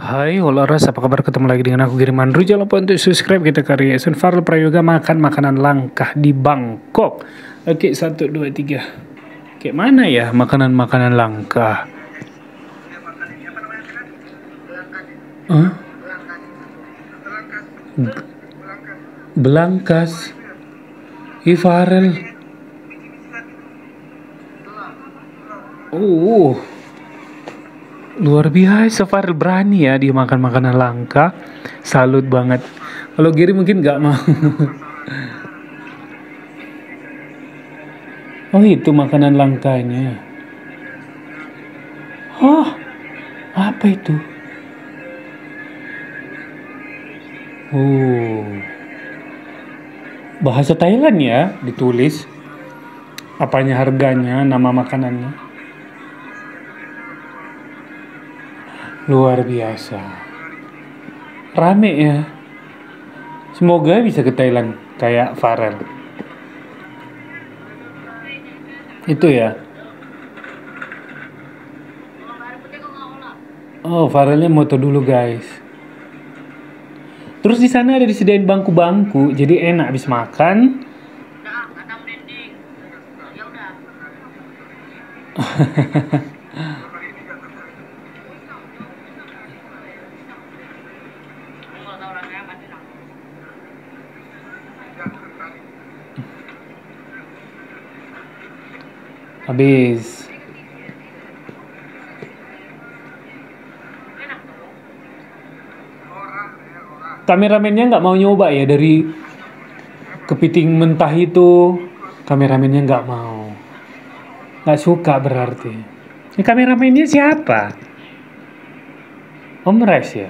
Hai Holoras, apa kabar? Ketemu lagi dengan aku Giriman Ru. Jangan lupa untuk subscribe kita karya Esun Farel Prayoga makan makanan langka di Bangkok. Oke, 1, 2, 3. Kayak mana ya makanan-makanan langka? Hah? Belangkas. Farel. Luar biasa Farel, berani ya dia makan makanan langka. Salut banget. Kalau Giri mungkin nggak mau. Oh, itu makanan langkanya. Oh, apa itu? Oh, bahasa Thailand ya ditulis. Apanya harganya, nama makanannya. Luar biasa. Rame ya. Semoga bisa ke Thailand kayak Farel. Itu ya. Oh, Farelnya moto dulu guys. Terus di sana ada disediain bangku-bangku, jadi enak habis makan. Habis. Kameramennya nggak mau nyoba ya dari kepiting mentah itu. Kameramennya nggak mau. Nggak suka berarti. Ini kameramennya siapa? Om Res ya?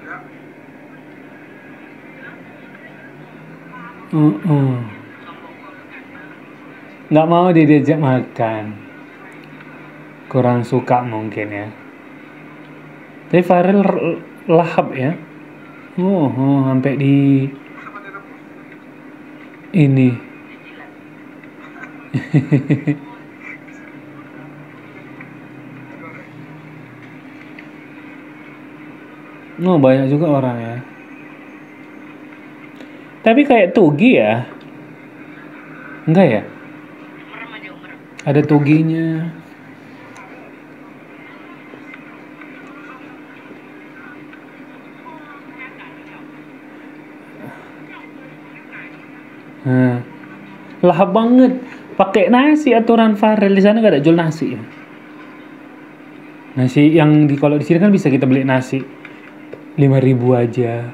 Nggak mau dia diajak makan. Kurang suka mungkin ya. Tapi Farel lahap ya. Sampai di ini. Banyak juga orang ya. Tapi kayak Tugi ya. Enggak ya? Ada Tuginya. Lahap banget. Pakai nasi aturan Farel, di sana nggak ada jual nasi ya. Nasi yang kalau di sini kan bisa kita beli nasi 5.000 aja.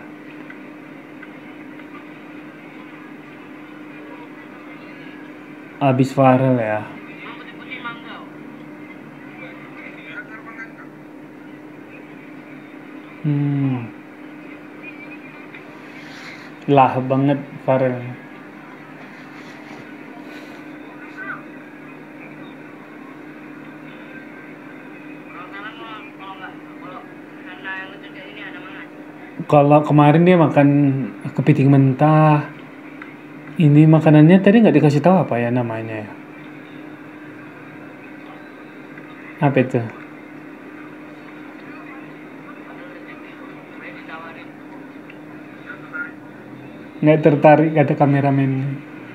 Habis Farel ya. Lahap banget Farel. Kalau kemarin dia makan kepiting mentah. Ini makanannya tadi nggak dikasih tahu apa ya namanya ya. Apa itu? Nggak tertarik kata kameramen.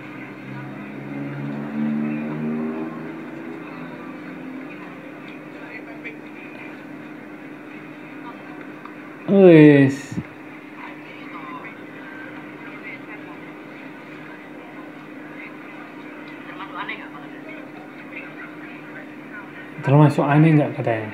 Wes. Termasuk aneh nggak katanya?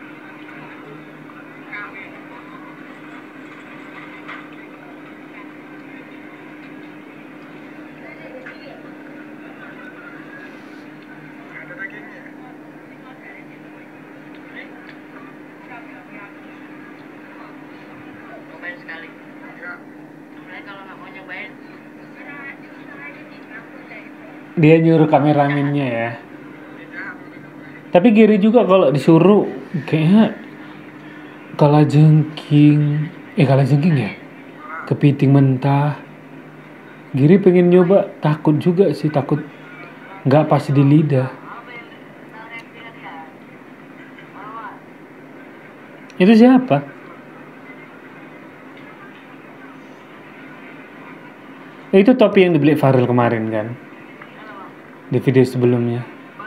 Dia nyuruh kameramennya ya. Tapi Giri juga kalau disuruh kayaknya kalajengking ya. Kepiting mentah. Giri pengen nyoba, takut juga sih, takut nggak pas di lidah. Itu siapa? Itu topi yang dibeli Farel kemarin kan? Di video sebelumnya.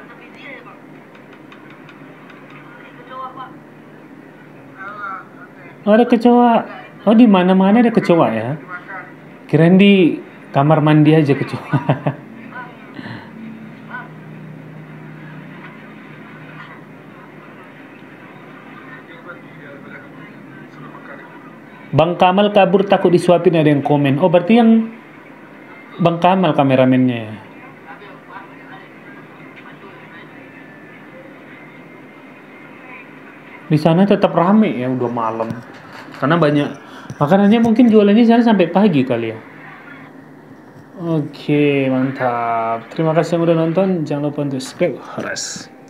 Oh, ada kecoa. Oh, di mana-mana ada kecoa ya? Kirain di kamar mandi aja kecoa. Bang Kamal kabur takut disuapin, ada yang komen. Oh, berarti yang Bang Kamal kameramennya ya? Di sana tetap rame ya, udah malam. Karena banyak makanannya, mungkin jualannya di sana sampai pagi kali ya. Oke, mantap. Terima kasih yang udah nonton. Jangan lupa untuk subscribe. Horas.